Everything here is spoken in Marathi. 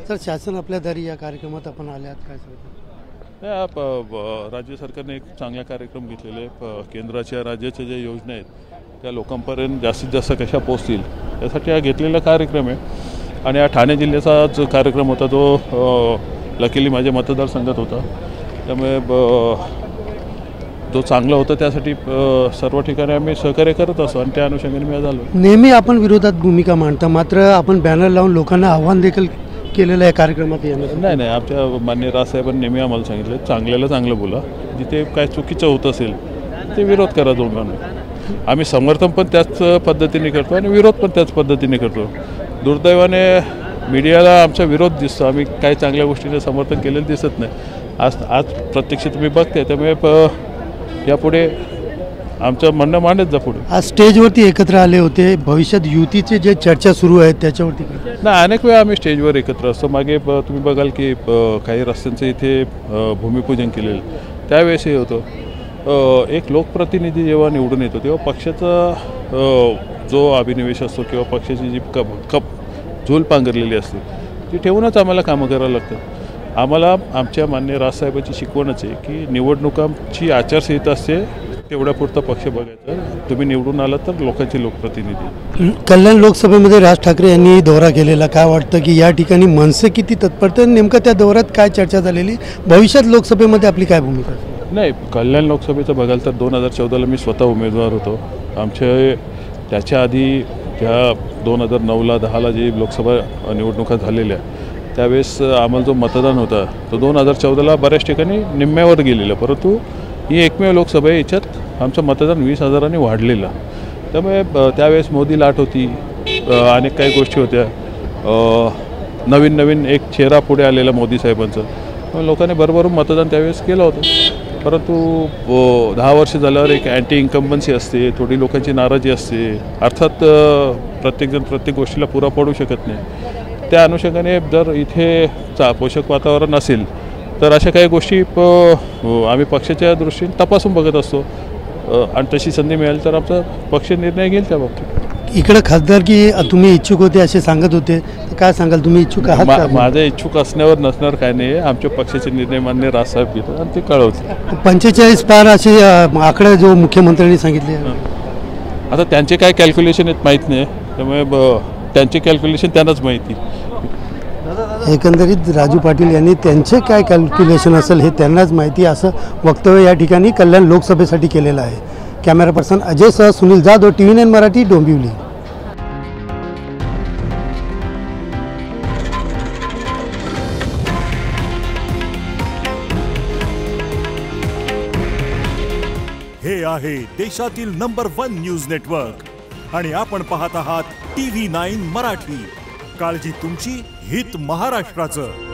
तर शासन आपल्या दारी या कार्यक्रमात आपण आले आहात, काय सांगता? राज्य सरकारने एक चांगला कार्यक्रम घेतलेला आहे। केंद्राच्या राज्याच्या ज्या योजना आहेत त्या लोकांपर्यंत जास्तीत जास्त कशा पोहोचतील यासाठी हा घेतलेला कार्यक्रम आहे। आणि हा ठाणे जिल्ह्याचा जो कार्यक्रम होता तो लकीली माझ्या मतदारसंघात होता, त्यामुळे जो चांगला होता त्यासाठी सर्व ठिकाणी आम्ही सहकार्य करत असतो आणि त्या अनुषंगाने मी आज आलो। नेहमी आपण विरोधात भूमिका मांडता, मात्र आपण बॅनर लावून लोकांना आव्हान देखील केलेलं आहे कार्यक्रमात येणं। नाही, आमच्या माननीय राजसाहेबांनी नेहमी आम्हाला सांगितलं चांगल्याला चांगलं बोला, जिथे काय चुकीचं होत असेल ते विरोध करा दोघांना। आम्ही समर्थन पण त्याच पद्धतीने करतो आणि विरोध पण त्याच पद्धतीने करतो। दुर्दैवाने मीडियाला आमचा विरोध दिसतो, आम्ही काही चांगल्या गोष्टीने समर्थन केलेलं दिसत नाही। आज प्रत्यक्ष तुम्ही बघते, त्यामुळे यापुढे आमचं म्हणणं मांडत जा पुढे। आज स्टेजवरती एकत्र आले होते, भविष्यात युतीचे जे चर्चा सुरू आहेत त्याच्यावरती नाही, अनेक वेळा आम्ही स्टेजवर एकत्र असतो। मागे तुम्ही बघाल की काही रस्त्यांचं इथे भूमिपूजन केलेलं, त्यावेळेसही होतं। एक लोकप्रतिनिधी जेव्हा निवडून येतो तेव्हा पक्षाचा जो अभिनिवेश असतो किंवा पक्षाची जी झूल पांघरलेली असते ती ठेवूनच आम्हाला कामं करावं लागतं। आम्हाला आमच्या माननीय राजसाहेबांची शिकवणच आहे की निवडणुकांची आचारसंहिता असते, तेवढ्या पुरता पक्ष बघायचा। तुम्ही निवडून आलात तर लोकांचे लोकप्रतिनिधी। कल्याण लोकसभेमध्ये राज ठाकरे यांनी दौरा केलेला, काय वाटतं की या ठिकाणी मनसे किती तत्पर, नेमकं त्या दौऱ्यात काय चर्चा झालेली, भविष्यात लोकसभेमध्ये आपली काय भूमिका? नाही, कल्याण लोकसभेचं बघाल तर 2014ला मी स्वतः उमेदवार होतो। आमच्या त्याच्या आधी ज्या 2009ला 10ला जी लोकसभा निवडणुका झालेल्या त्यावेळेस आम्हाला जो मतदान होता तो 2014ला बऱ्याच ठिकाणी निम्म्यावर गेलेला, परंतु ही एकमेव लोकसभा आहे याच्यात आमचं मतदान 20,000ने वाढलेलं। त्यामुळे त्यावेळेस मोदी लाट होती, अनेक काही गोष्टी होत्या, नवीन एक चेहरा पुढे आलेला मोदी साहेबांचं, लोकांनी भरभरून मतदान त्यावेळेस केलं होतं। परंतु 10 वर्ष झाल्यावर एक अँटी इन्कम्बन्सी असते, थोडी लोकांची नाराजी असते। अर्थात प्रत्येकजण प्रत्येक गोष्टीला पुरा पडू शकत नाही, त्या अनुषंगाने जर इथे पोषक वातावरण असेल तर अशा काही गोष्टी आम्ही पक्षाच्या दृष्टीने तपासून बघत असतो आणि तशी संधी मिळाली तर आमचा पक्ष निर्णय घेईल त्या बाबतीत। इकडे खासदार की तुम्ही इच्छुक होते असे सांगत होते, तर काय सांगाल, तुम्ही इच्छुक आहात? माझ्या इच्छुक असण्यावर नसणार काय नाही, आमच्या पक्षाचे निर्णय मान्य राजसाहेब घेतात आणि ते कळवते। 45 पार असे आकडे जो मुख्यमंत्र्यांनी सांगितले, आता त्यांचे काय कॅल्क्युलेशन आहेत माहीत नाही, त्यामुळे त्यांचे कॅल्क्युलेशन त्यांनाच माहिती। एकंदरीत राजू पाटील यांनी त्यांचे काय कॅल्क्युलेशन असेल हे त्यांनाच माहिती, असं वक्तव्य या ठिकाणी कल्याण लोकसभेसाठी केलेलं आहे। कॅमेरा पर्सन अजय सह सुनील जाधव, TV9 मराठी, डोंबिवली। हे आहे देशातील नंबर 1 न्यूज नेटवर्क आणि आपण पाहत आहात TV9 मराठी। काळजी तुमची, हित महाराष्ट्राचं।